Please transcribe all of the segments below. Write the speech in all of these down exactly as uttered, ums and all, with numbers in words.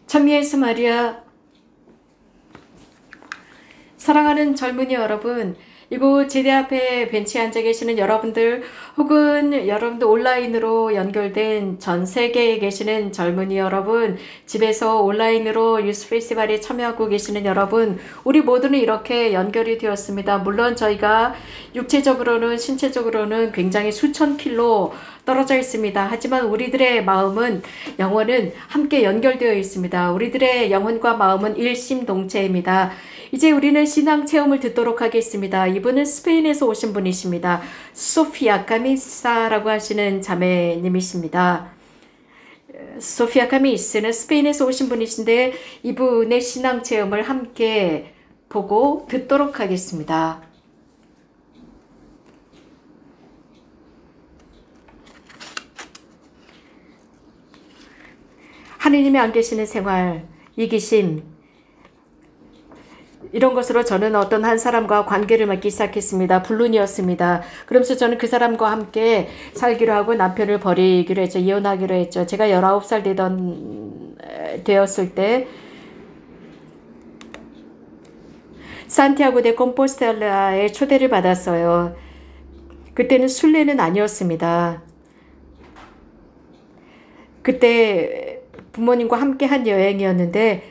참 예수 마리아. 사랑하는 젊은이 여러분, 이곳 제대 앞에 벤치에 앉아 계시는 여러분들, 혹은 여러분들 온라인으로 연결된 전 세계에 계시는 젊은이 여러분, 집에서 온라인으로 유스 페스티벌에 참여하고 계시는 여러분, 우리 모두는 이렇게 연결이 되었습니다. 물론 저희가 육체적으로는 신체적으로는 굉장히 수천 킬로 떨어져 있습니다. 하지만 우리들의 마음은, 영혼은 함께 연결되어 있습니다. 우리들의 영혼과 마음은 일심동체입니다. 이제 우리는 신앙 체험을 듣도록 하겠습니다. 이분은 스페인에서 오신 분이십니다. 소피아 카미사라고 하시는 자매님이십니다. 소피아 카미스는 스페인에서 오신 분이신데 이분의 신앙 체험을 함께 보고 듣도록 하겠습니다. 하느님이 안 계시는 생활, 이기심, 이런 것으로 저는 어떤 한 사람과 관계를 맺기 시작했습니다. 불륜이었습니다. 그러면서 저는 그 사람과 함께 살기로 하고 남편을 버리기로 했죠. 이혼하기로 했죠. 제가 열아홉 살 되던, 되었을 때 산티아고 데 콤포스텔라에 초대를 받았어요. 그때는 순례는 아니었습니다. 그때 부모님과 함께 한 여행이었는데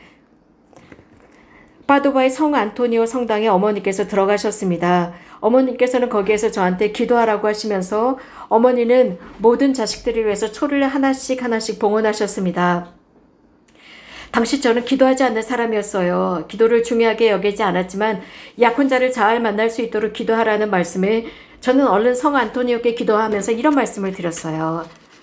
파도바의 성 안토니오 성당에 어머니께서 들어가셨습니다. 어머니께서는 거기에서 저한테 기도하라고 하시면서 어머니는 모든 자식들을 위해서 초를 하나씩 하나씩 봉헌하셨습니다. 당시 저는 기도하지 않는 사람이었어요. 기도를 중요하게 여기지 않았지만 약혼자를 잘 만날 수 있도록 기도하라는 말씀에 저는 얼른 성 안토니오께 기도하면서 이런 말씀을 드렸어요.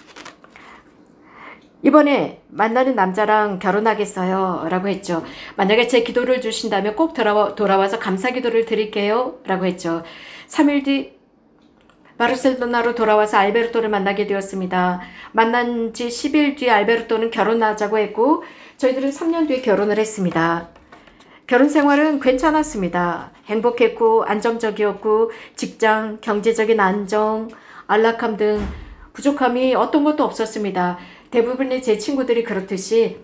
이번에 만나는 남자랑 결혼하겠어요 라고 했죠. 만약에 제 기도를 주신다면 꼭 돌아와, 돌아와서 감사 기도를 드릴게요 라고 했죠. 삼 일 뒤 바르셀로나로 돌아와서 알베르토를 만나게 되었습니다. 만난 지 십 일 뒤 알베르토는 결혼하자고 했고 저희들은 삼 년 뒤에 결혼을 했습니다. 결혼 생활은 괜찮았습니다. 행복했고 안정적이었고 직장, 경제적인 안정, 안락함 등 부족함이 어떤 것도 없었습니다. 대부분의 제 친구들이 그렇듯이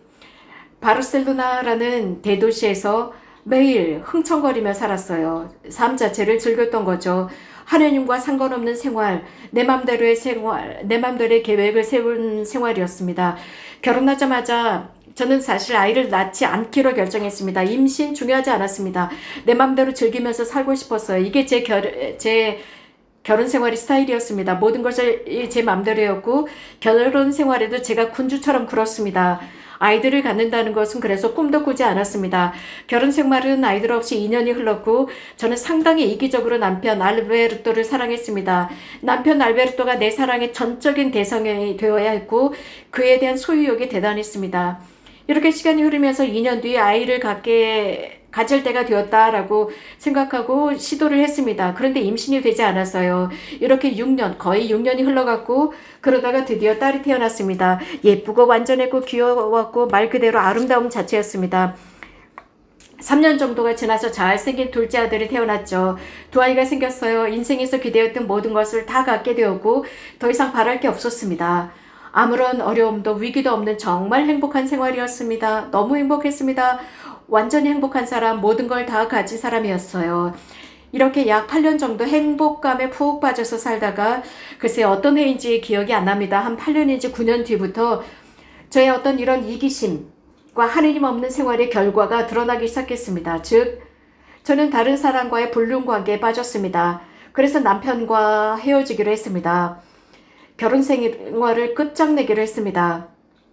바르셀로나라는 대도시에서 매일 흥청거리며 살았어요. 삶 자체를 즐겼던 거죠. 하느님과 상관없는 생활, 내 맘대로의 생활, 내 맘대로의 계획을 세운 생활이었습니다. 결혼하자마자 저는 사실 아이를 낳지 않기로 결정했습니다. 임신 중요하지 않았습니다. 내 맘대로 즐기면서 살고 싶었어요. 이게 제 결, 제 결혼 생활의 스타일이었습니다. 모든 것을 제 맘대로였고 결혼 생활에도 제가 군주처럼 굴었습니다. 아이들을 갖는다는 것은 그래서 꿈도 꾸지 않았습니다. 결혼 생활은 아이들 없이 이 년이 흘렀고 저는 상당히 이기적으로 남편 알베르토를 사랑했습니다. 남편 알베르토가 내 사랑의 전적인 대상이 되어야 했고 그에 대한 소유욕이 대단했습니다. 이렇게 시간이 흐르면서 이 년 뒤에 아이를 갖게 가질 때가 되었다라고 생각하고 시도를 했습니다. 그런데 임신이 되지 않았어요. 이렇게 육 년, 거의 육 년이 흘러갔고 그러다가 드디어 딸이 태어났습니다. 예쁘고 완전했고 귀여웠고 말 그대로 아름다움 자체였습니다. 삼 년 정도가 지나서 잘생긴 둘째 아들이 태어났죠. 두 아이가 생겼어요. 인생에서 기대했던 모든 것을 다 갖게 되었고 더 이상 바랄 게 없었습니다. 아무런 어려움도 위기도 없는 정말 행복한 생활이었습니다. 너무 행복했습니다. 완전히 행복한 사람, 모든 걸 다 가진 사람이었어요. 이렇게 약 팔 년 정도 행복감에 푹 빠져서 살다가 글쎄 어떤 해인지 기억이 안 납니다. 한 팔 년인지 구 년 뒤부터 저의 어떤 이런 이기심과 하느님 없는 생활의 결과가 드러나기 시작했습니다. 즉 저는 다른 사람과의 불륜 관계에 빠졌습니다. 그래서 남편과 헤어지기로 했습니다. 결혼 생활을 끝장내기로 했습니다.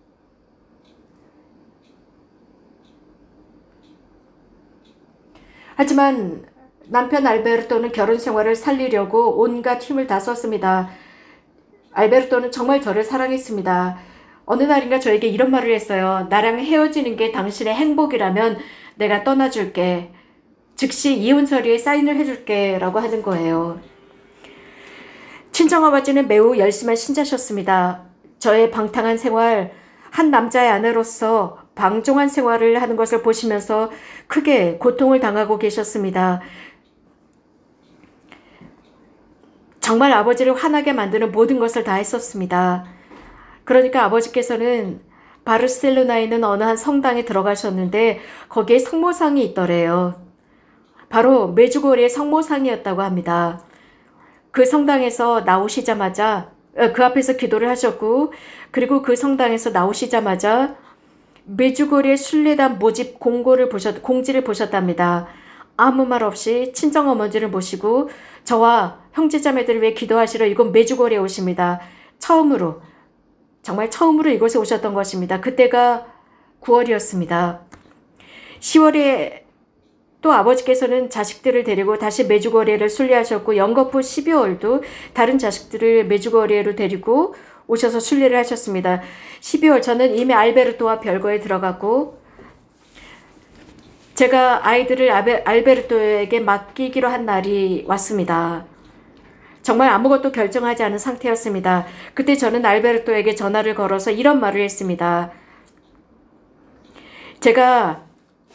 하지만 남편 알베르토는 결혼 생활을 살리려고 온갖 힘을 다 썼습니다. 알베르토는 정말 저를 사랑했습니다. 어느 날인가 저에게 이런 말을 했어요. 나랑 헤어지는 게 당신의 행복이라면 내가 떠나줄게. 즉시 이혼 서류에 사인을 해줄게 라고 하는 거예요. 친정아버지는 매우 열심한 신자셨습니다. 저의 방탕한 생활, 한 남자의 아내로서 방종한 생활을 하는 것을 보시면서 크게 고통을 당하고 계셨습니다. 정말 아버지를 화나게 만드는 모든 것을 다 했었습니다. 그러니까 아버지께서는 바르셀로나에 있는 어느 한 성당에 들어가셨는데 거기에 성모상이 있더래요. 바로 메주고리의 성모상이었다고 합니다. 그 성당에서 나오시자마자 그 앞에서 기도를 하셨고, 그리고 그 성당에서 나오시자마자 메주고리의 순례단 모집 공고를 보셨, 공지를 보셨답니다. 아무 말 없이 친정어머니를 모시고 저와 형제자매들을 위해 기도하시러 이곳 메주고리에 오십니다. 처음으로, 정말 처음으로 이곳에 오셨던 것입니다. 그때가 구월이었습니다. 시월에 또 아버지께서는 자식들을 데리고 다시 메주거리를 순례하셨고, 연거푸 십이월도 다른 자식들을 메주거리로 데리고 오셔서 순례를 하셨습니다. 십이월 저는 이미 알베르토와 별거에 들어갔고, 제가 아이들을 알베, 알베르토에게 맡기기로 한 날이 왔습니다. 정말 아무것도 결정하지 않은 상태였습니다. 그때 저는 알베르토에게 전화를 걸어서 이런 말을 했습니다. 제가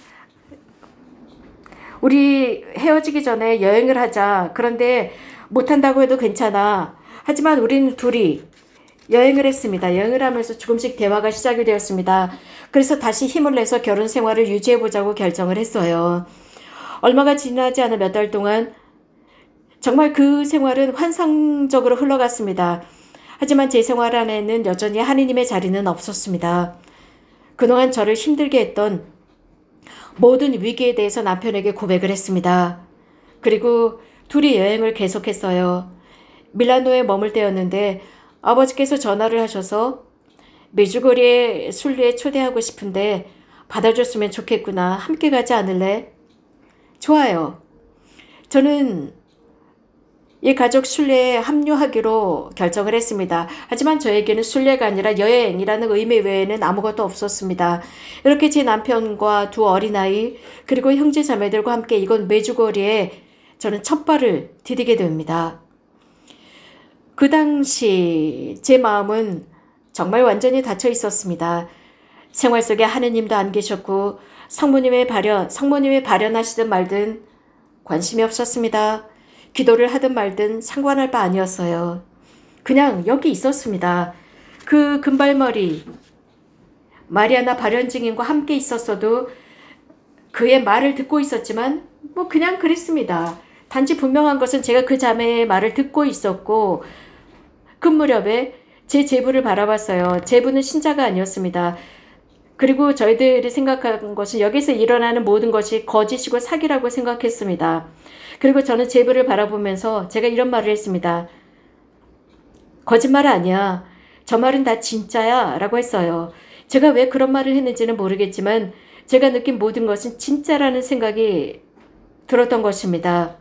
우리 헤어지기 전에 여행을 하자. 그런데 못한다고 해도 괜찮아. 하지만 우리는 둘이 여행을 했습니다. 여행을 하면서 조금씩 대화가 시작이 되었습니다. 그래서 다시 힘을 내서 결혼 생활을 유지해보자고 결정을 했어요. 얼마가 지나지 않은 몇 달 동안 정말 그 생활은 환상적으로 흘러갔습니다. 하지만 제 생활 안에는 여전히 하느님의 자리는 없었습니다. 그동안 저를 힘들게 했던 모든 위기에 대해서 남편에게 고백을 했습니다. 그리고 둘이 여행을 계속했어요. 밀라노에 머물 때였는데 아버지께서 전화를 하셔서 메주거리에 순례에 초대하고 싶은데 받아줬으면 좋겠구나. 함께 가지 않을래? 좋아요. 저는 이 가족 순례에 합류하기로 결정을 했습니다. 하지만 저에게는 순례가 아니라 여행이라는 의미 외에는 아무것도 없었습니다. 이렇게 제 남편과 두 어린아이 그리고 형제 자매들과 함께 이곳 메주거리에 저는 첫 발을 디디게 됩니다. 그 당시 제 마음은 정말 완전히 닫혀 있었습니다. 생활 속에 하느님도 안 계셨고 성모님의 발현, 성모님의 발현하시든 말든 관심이 없었습니다. 기도를 하든 말든 상관할 바 아니었어요. 그냥 여기 있었습니다. 그 금발머리 마리아나 발현 증인과 함께 있었어도 그의 말을 듣고 있었지만 뭐 그냥 그랬습니다. 단지 분명한 것은 제가 그 자매의 말을 듣고 있었고 그 무렵에 제 제부를 바라봤어요. 제부는 신자가 아니었습니다. 그리고 저희들이 생각한 것은 여기서 일어나는 모든 것이 거짓이고 사기라고 생각했습니다. 그리고 저는 제부를 바라보면서 제가 이런 말을 했습니다. 거짓말 아니야. 저 말은 다 진짜야 라고 했어요. 제가 왜 그런 말을 했는지는 모르겠지만 제가 느낀 모든 것은 진짜라는 생각이 들었던 것입니다.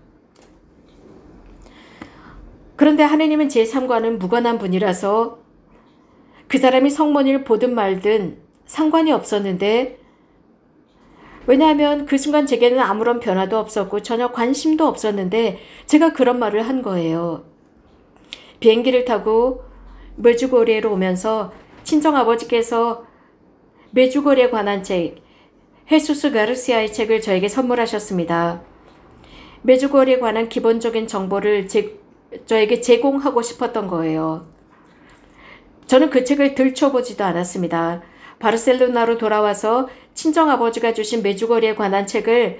그런데 하느님은 제 삶과는 무관한 분이라서 그 사람이 성모님을 보든 말든 상관이 없었는데, 왜냐하면 그 순간 제게는 아무런 변화도 없었고 전혀 관심도 없었는데 제가 그런 말을 한 거예요. 비행기를 타고 메주고리에로 오면서 친정아버지께서 메주고리에 관한 책, 헤수스 가르시아의 책을 저에게 선물하셨습니다. 메주고리에 관한 기본적인 정보를 제, 저에게 제공하고 싶었던 거예요. 저는 그 책을 들춰보지도 않았습니다. 바르셀로나로 돌아와서 친정아버지가 주신 메주거리에 관한 책을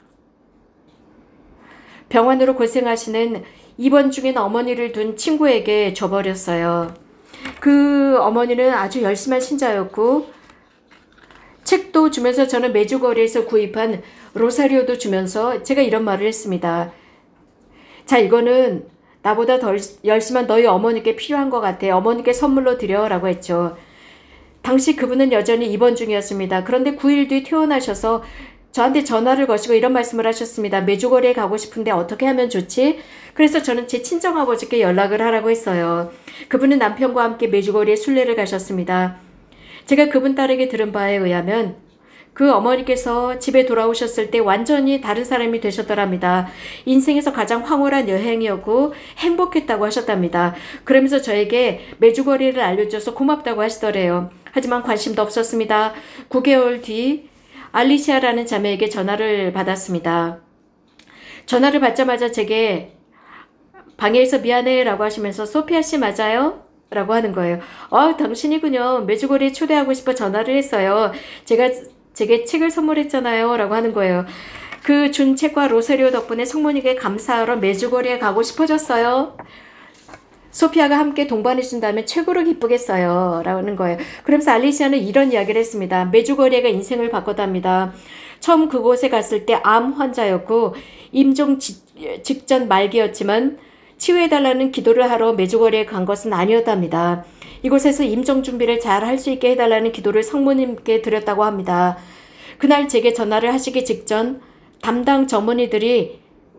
병원으로 고생하시는 입원 중인 어머니를 둔 친구에게 줘버렸어요. 그 어머니는 아주 열심한 신자였고 책도 주면서 저는 메주거리에서 구입한 로사리오도 주면서 제가 이런 말을 했습니다. 자, 이거는 나보다 더 열심한 너희 어머니께 필요한 것 같아. 어머니께 선물로 드려 라고 했죠. 당시 그분은 여전히 입원 중이었습니다. 그런데 구 일 뒤 퇴원하셔서 저한테 전화를 거시고 이런 말씀을 하셨습니다. 메주거리에 가고 싶은데 어떻게 하면 좋지? 그래서 저는 제 친정아버지께 연락을 하라고 했어요. 그분은 남편과 함께 메주거리에 순례를 가셨습니다. 제가 그분 딸에게 들은 바에 의하면 그 어머니께서 집에 돌아오셨을 때 완전히 다른 사람이 되셨더랍니다. 인생에서 가장 황홀한 여행이었고 행복했다고 하셨답니다. 그러면서 저에게 메주거리를 알려줘서 고맙다고 하시더래요. 하지만 관심도 없었습니다. 구 개월 뒤 알리시아라는 자매에게 전화를 받았습니다. 전화를 받자마자 제게 방에서 미안해 라고 하시면서 소피아 씨 맞아요? 라고 하는 거예요. 어, 당신이군요. 메주거리에 초대하고 싶어 전화를 했어요. 제가 제게 책을 선물했잖아요. 라고 하는 거예요. 그 준 책과 로사리오 덕분에 성모님께 감사하러 메주거리에 가고 싶어졌어요. 소피아가 함께 동반해준다면 최고로 기쁘겠어요. 라는 거예요. 그러면서 알리시아는 이런 이야기를 했습니다. 메주거리가 인생을 바꿨답니다. 처음 그곳에 갔을 때 암 환자였고 임종 지, 직전 말기였지만 치유해달라는 기도를 하러 메주거리에 간 것은 아니었답니다. 이곳에서 임종 준비를 잘 할 수 있게 해달라는 기도를 성모님께 드렸다고 합니다. 그날 제게 전화를 하시기 직전 담당 전문의들이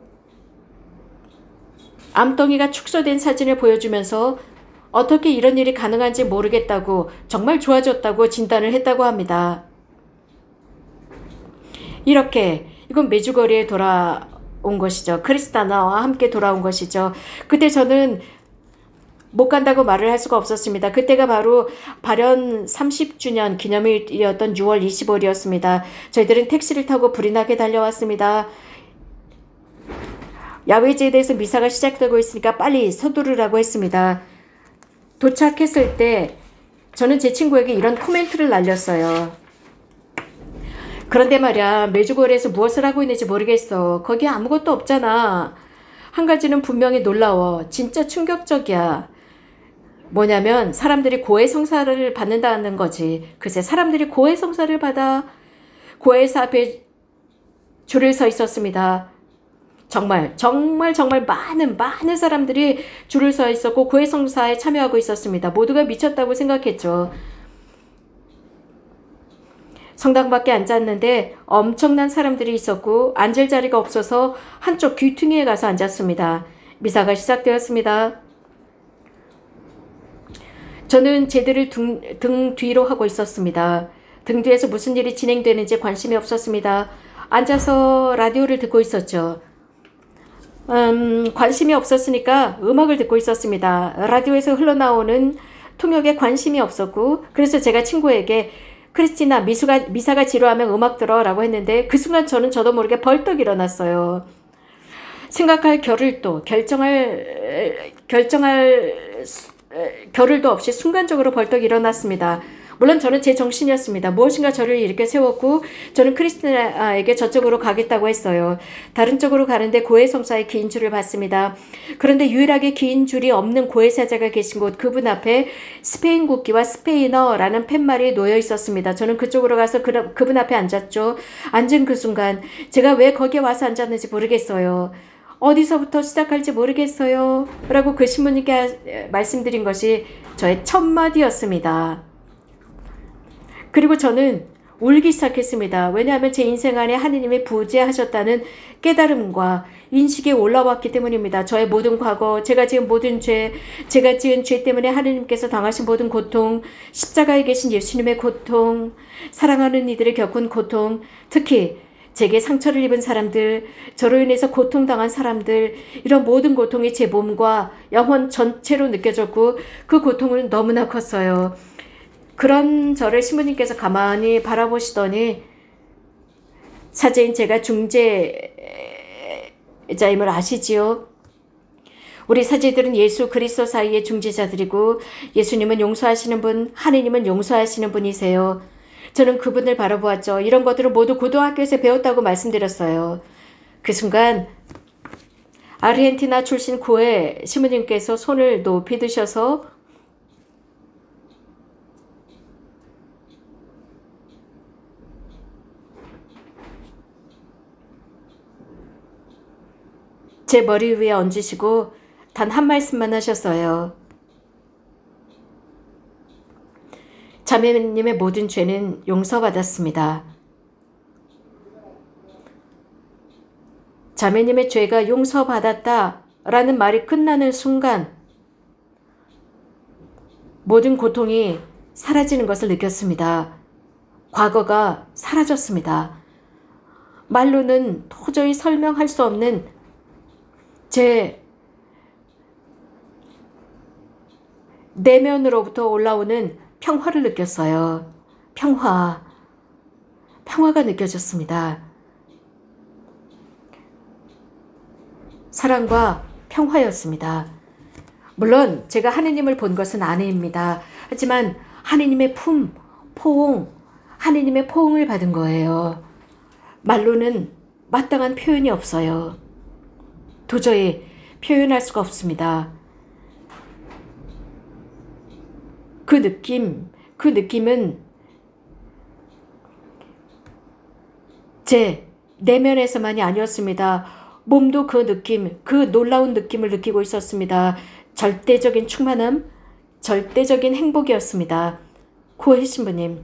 암덩이가 축소된 사진을 보여주면서 어떻게 이런 일이 가능한지 모르겠다고 정말 좋아졌다고 진단을 했다고 합니다. 이렇게 이건 메주거리에 돌아온 것이죠. 크리스타나와 함께 돌아온 것이죠. 그때 저는 못 간다고 말을 할 수가 없었습니다. 그때가 바로 발현 삼십 주년 기념일이었던 유월 이십오일이었습니다. 저희들은 택시를 타고 불이 나게 달려왔습니다. 야외제에 대해서 미사가 시작되고 있으니까 빨리 서두르라고 했습니다. 도착했을 때 저는 제 친구에게 이런 코멘트를 날렸어요. 그런데 말이야, 메주거리에서 무엇을 하고 있는지 모르겠어. 거기 아무것도 없잖아. 한 가지는 분명히 놀라워. 진짜 충격적이야. 뭐냐면 사람들이 고해성사를 받는다는 거지. 글쎄, 사람들이 고해성사를 받아. 고해사 앞에 줄을 서 있었습니다. 정말 정말 정말 많은 많은 사람들이 줄을 서 있었고 고해성사에 참여하고 있었습니다. 모두가 미쳤다고 생각했죠. 성당 밖에 앉았는데 엄청난 사람들이 있었고 앉을 자리가 없어서 한쪽 귀퉁이에 가서 앉았습니다. 미사가 시작되었습니다. 저는 제들을 등, 등 뒤로 하고 있었습니다. 등 뒤에서 무슨 일이 진행되는지 관심이 없었습니다. 앉아서 라디오를 듣고 있었죠. 음, 관심이 없었으니까 음악을 듣고 있었습니다. 라디오에서 흘러나오는 통역에 관심이 없었고 그래서 제가 친구에게 크리스티나 미수가, 미사가 지루하면 음악 들어 라고 했는데 그 순간 저는 저도 모르게 벌떡 일어났어요. 생각할 겨를도 결정할 결정할 겨를도 없이 순간적으로 벌떡 일어났습니다. 물론 저는 제 정신이었습니다. 무엇인가 저를 이렇게 세웠고 저는 크리스티나에게 저쪽으로 가겠다고 했어요. 다른 쪽으로 가는데 고해성사의 긴 줄을 봤습니다. 그런데 유일하게 긴 줄이 없는 고해사자가 계신 곳 그분 앞에 스페인 국기와 스페인어라는 팻말이 놓여 있었습니다. 저는 그쪽으로 가서 그, 그분 앞에 앉았죠. 앉은 그 순간 제가 왜 거기에 와서 앉았는지 모르겠어요. 어디서부터 시작할지 모르겠어요. 라고 그 신부님께 말씀드린 것이 저의 첫 마디였습니다. 그리고 저는 울기 시작했습니다. 왜냐하면 제 인생 안에 하느님이 부재하셨다는 깨달음과 인식이 올라왔기 때문입니다. 저의 모든 과거, 제가 지은 모든 죄, 제가 지은 죄 때문에 하느님께서 당하신 모든 고통, 십자가에 계신 예수님의 고통, 사랑하는 이들을 겪은 고통, 특히 제게 상처를 입은 사람들, 저로 인해서 고통당한 사람들, 이런 모든 고통이 제 몸과 영혼 전체로 느껴졌고 그 고통은 너무나 컸어요. 그런 저를 신부님께서 가만히 바라보시더니 사제인 제가 중재자임을 아시지요? 우리 사제들은 예수 그리스도 사이의 중재자들이고 예수님은 용서하시는 분, 하느님은 용서하시는 분이세요. 저는 그분을 바라보았죠. 이런 것들을 모두 고등학교에서 배웠다고 말씀드렸어요. 그 순간 아르헨티나 출신 고해 신부님께서 손을 높이 드셔서 제 머리 위에 얹으시고 단 한 말씀만 하셨어요. 자매님의 모든 죄는 용서받았습니다. 자매님의 죄가 용서받았다 라는 말이 끝나는 순간 모든 고통이 사라지는 것을 느꼈습니다. 과거가 사라졌습니다. 말로는 도저히 설명할 수 없는 제 내면으로부터 올라오는 평화를 느꼈어요. 평화. 평화가 느껴졌습니다. 사랑과 평화였습니다. 물론 제가 하느님을 본 것은 아내입니다. 하지만 하느님의 품, 포옹, 하느님의 포옹을 받은 거예요. 말로는 마땅한 표현이 없어요. 도저히 표현할 수가 없습니다. 그 느낌, 그 느낌은 제 내면에서만이 아니었습니다. 몸도 그 느낌, 그 놀라운 느낌을 느끼고 있었습니다. 절대적인 충만함, 절대적인 행복이었습니다. 고해 신부님.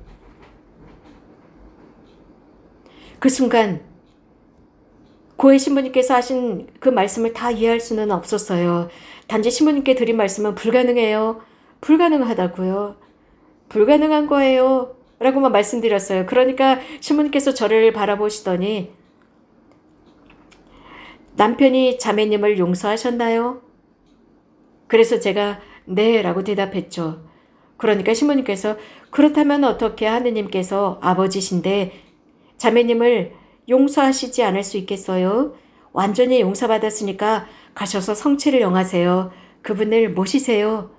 그 순간 고해 신부님께서 하신 그 말씀을 다 이해할 수는 없었어요. 단지 신부님께 드린 말씀은 불가능해요. 불가능하다고요. 불가능한 거예요. 라고만 말씀드렸어요. 그러니까 신부님께서 저를 바라보시더니 남편이 자매님을 용서하셨나요? 그래서 제가 네 라고 대답했죠. 그러니까 신부님께서 그렇다면 어떻게 하느님께서 아버지신데 자매님을 용서하시지 않을 수 있겠어요? 완전히 용서받았으니까 가셔서 성체를 영하세요. 그분을 모시세요.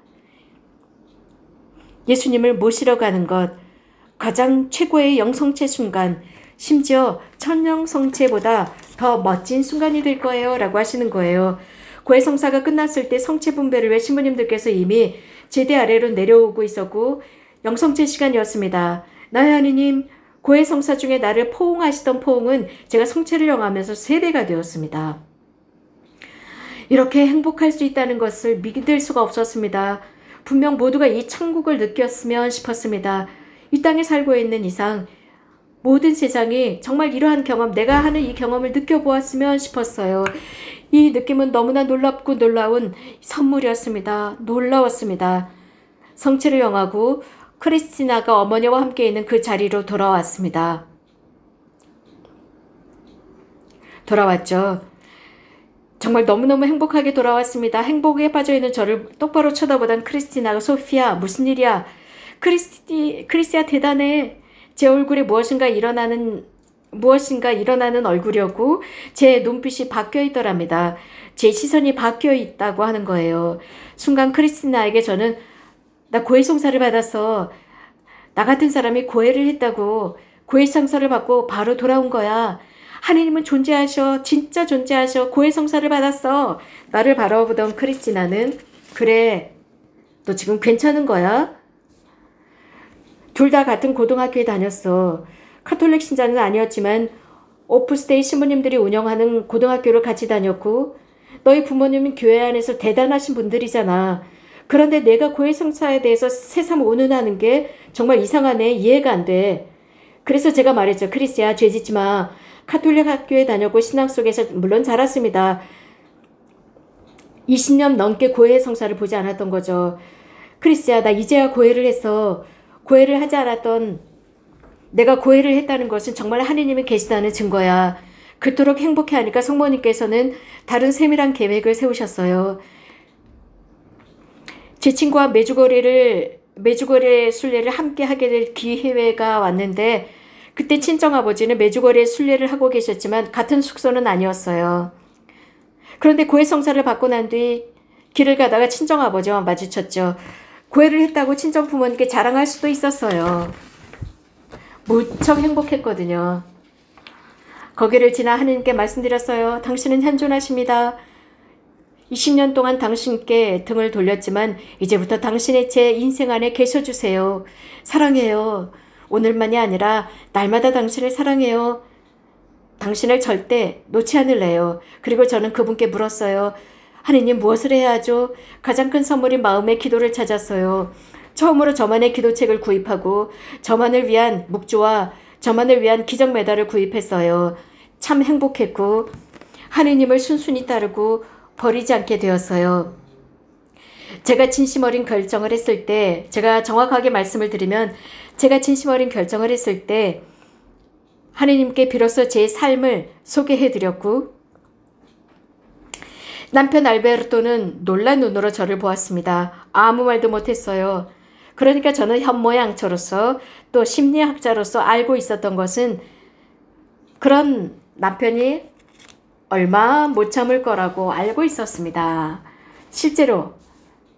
예수님을 모시러 가는 것, 가장 최고의 영성체 순간, 심지어 천영성체보다 더 멋진 순간이 될 거예요 라고 하시는 거예요. 고해성사가 끝났을 때 성체 분배를 왜 신부님들께서 이미 제대 아래로 내려오고 있었고 영성체 시간이었습니다. 나의 하느님, 고해성사 중에 나를 포옹하시던 포옹은 제가 성체를 영하면서 세 배가 되었습니다. 이렇게 행복할 수 있다는 것을 믿을 수가 없었습니다. 분명 모두가 이 천국을 느꼈으면 싶었습니다. 이 땅에 살고 있는 이상 모든 세상이 정말 이러한 경험, 내가 하는 이 경험을 느껴보았으면 싶었어요. 이 느낌은 너무나 놀랍고 놀라운 선물이었습니다. 놀라웠습니다. 성체를 영하고 크리스티나가 어머니와 함께 있는 그 자리로 돌아왔습니다. 돌아왔죠. 정말 너무너무 행복하게 돌아왔습니다. 행복에 빠져있는 저를 똑바로 쳐다보던 크리스티나가 소피야 무슨 일이야. 크리스티, 크리스야 대단해. 제 얼굴에 무엇인가 일어나는 무엇인가 일어나는 얼굴이었고 제 눈빛이 바뀌어 있더랍니다. 제 시선이 바뀌어 있다고 하는 거예요. 순간 크리스티나에게 저는 나 고해성사를 받았어. 나 같은 사람이 고해를 했다고. 고해성사를 받고 바로 돌아온 거야. 하느님은 존재하셔. 진짜 존재하셔. 고해성사를 받았어. 나를 바라보던 크리스티나는 그래. 너 지금 괜찮은 거야? 둘 다 같은 고등학교에 다녔어. 카톨릭 신자는 아니었지만 오프스테이 신부님들이 운영하는 고등학교를 같이 다녔고 너희 부모님은 교회 안에서 대단하신 분들이잖아. 그런데 내가 고해성사에 대해서 새삼 운운하는 게 정말 이상하네. 이해가 안 돼. 그래서 제가 말했죠. 크리스야 죄 짓지 마. 카톨릭 학교에 다녔고 신앙 속에서 물론 자랐습니다. 이십 년 넘게 고해성사를 보지 않았던 거죠. 크리스야 나 이제야 고해를 했어. 고해를 하지 않았던 내가 고해를 했다는 것은 정말 하느님이 계시다는 증거야. 그토록 행복해하니까 성모님께서는 다른 세밀한 계획을 세우셨어요. 제 친구와 메주거리를 메주거리의 순례를 함께 하게 될 기회가 왔는데 그때 친정아버지는 메주거리의 순례를 하고 계셨지만 같은 숙소는 아니었어요. 그런데 고해성사를 받고 난 뒤 길을 가다가 친정아버지와 마주쳤죠. 고해를 했다고 친정 부모님께 자랑할 수도 있었어요. 무척 행복했거든요. 거기를 지나 하느님께 말씀드렸어요. 당신은 현존하십니다. 이십 년 동안 당신께 등을 돌렸지만 이제부터 당신의 제 인생 안에 계셔주세요. 사랑해요. 오늘만이 아니라 날마다 당신을 사랑해요. 당신을 절대 놓지 않을래요. 그리고 저는 그분께 물었어요. 하느님 무엇을 해야 하죠? 가장 큰 선물인 마음의 기도를 찾았어요. 처음으로 저만의 기도책을 구입하고 저만을 위한 묵주와 저만을 위한 기적 메달을 구입했어요. 참 행복했고 하느님을 순순히 따르고 버리지 않게 되었어요. 제가 진심 어린 결정을 했을 때 제가 정확하게 말씀을 드리면 제가 진심 어린 결정을 했을 때 하느님께 비로소 제 삶을 소개해드렸고 남편 알베르토는 놀란 눈으로 저를 보았습니다. 아무 말도 못했어요. 그러니까 저는 현모양처로서 또 심리학자로서 알고 있었던 것은 그런 남편이 얼마 못 참을 거라고 알고 있었습니다. 실제로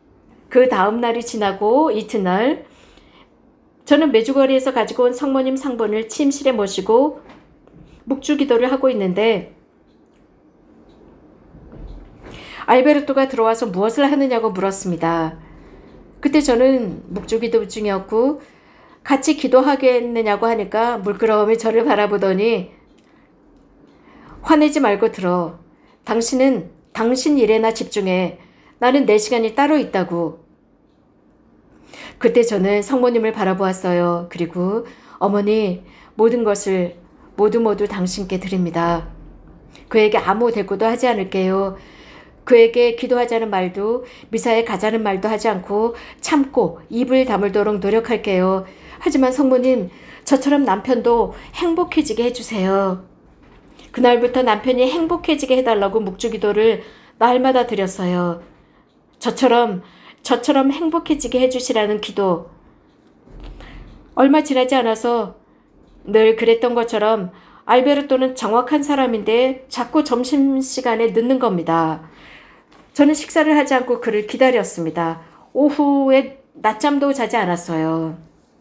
그 다음 날이 지나고 이튿날 저는 메주거리에서 가지고 온 성모님 상본을 침실에 모시고 묵주기도를 하고 있는데 알베르토가 들어와서 무엇을 하느냐고 물었습니다. 그때 저는 묵주기도 중이었고 같이 기도하겠느냐고 하니까 물끄러미 저를 바라보더니 화내지 말고 들어. 당신은 당신 일에나 집중해. 나는 내 시간이 따로 있다고. 그때 저는 성모님을 바라보았어요. 그리고 어머니 모든 것을 모두 모두 당신께 드립니다. 그에게 아무 대꾸도 하지 않을게요. 그에게 기도하자는 말도 미사에 가자는 말도 하지 않고 참고 입을 다물도록 노력할게요. 하지만 성모님, 저처럼 남편도 행복해지게 해주세요. 그날부터 남편이 행복해지게 해달라고 묵주기도를 날마다 드렸어요. 저처럼 저처럼 행복해지게 해주시라는 기도. 얼마 지나지 않아서 늘 그랬던 것처럼 알베르토는 정확한 사람인데 자꾸 점심시간에 늦는 겁니다. 저는 식사를 하지 않고 그를 기다렸습니다. 오후에 낮잠도 자지 않았어요.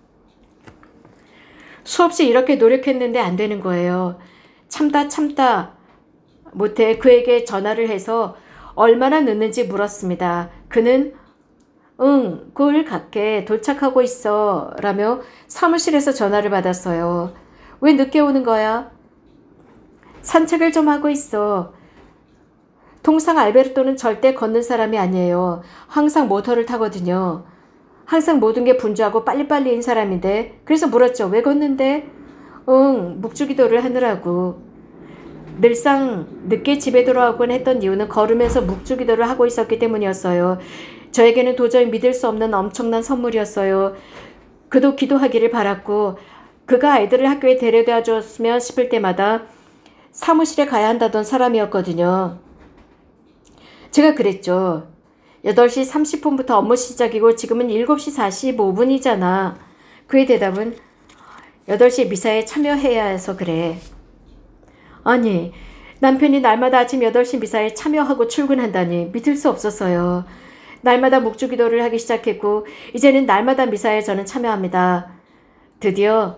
수없이 이렇게 노력했는데 안 되는 거예요. 참다 참다 못해 그에게 전화를 해서 얼마나 늦는지 물었습니다. 그는 응, 꿀 갈게 도착하고 있어 라며 사무실에서 전화를 받았어요. 왜 늦게 오는 거야? 산책을 좀 하고 있어. 통상 알베르토는 절대 걷는 사람이 아니에요. 항상 모터를 타거든요. 항상 모든 게 분주하고 빨리빨리인 사람인데 그래서 물었죠. 왜 걷는데? 응, 묵주기도를 하느라고. 늘상 늦게 집에 돌아오곤 했던 이유는 걸으면서 묵주기도를 하고 있었기 때문이었어요. 저에게는 도저히 믿을 수 없는 엄청난 선물이었어요. 그도 기도하기를 바랐고 그가 아이들을 학교에 데려다 줬으면 싶을 때마다 사무실에 가야 한다던 사람이었거든요. 제가 그랬죠. 여덟 시 삼십 분부터 업무 시작이고 지금은 일곱 시 사십오 분이잖아. 그의 대답은 여덟 시 미사에 참여해야 해서 그래. 아니, 남편이 날마다 아침 여덟 시 미사에 참여하고 출근한다니 믿을 수 없었어요. 날마다 묵주기도를 하기 시작했고 이제는 날마다 미사에 저는 참여합니다. 드디어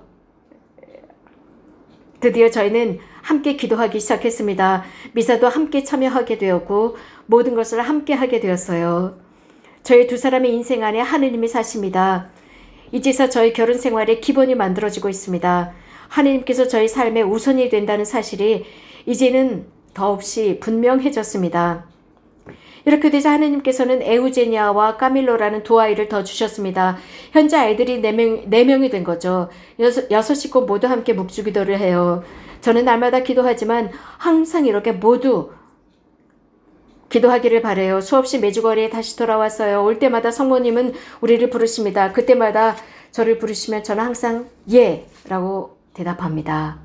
드디어 저희는 함께 기도하기 시작했습니다. 미사도 함께 참여하게 되었고 모든 것을 함께 하게 되었어요. 저희 두 사람의 인생 안에 하느님이 사십니다. 이제서 저희 결혼 생활의 기본이 만들어지고 있습니다. 하느님께서 저희 삶의 우선이 된다는 사실이 이제는 더없이 분명해졌습니다. 이렇게 되자 하느님께서는 에우제니아와 까밀로라는 두 아이를 더 주셨습니다. 현재 아이들이 네 명, 네 명이 된 거죠. 여섯, 여섯 식구 모두 함께 묵주기도를 해요. 저는 날마다 기도하지만 항상 이렇게 모두 기도하기를 바래요. 수없이 메주거리에 다시 돌아왔어요. 올 때마다 성모님은 우리를 부르십니다. 그때마다 저를 부르시면 저는 항상 예! 라고 대답합니다.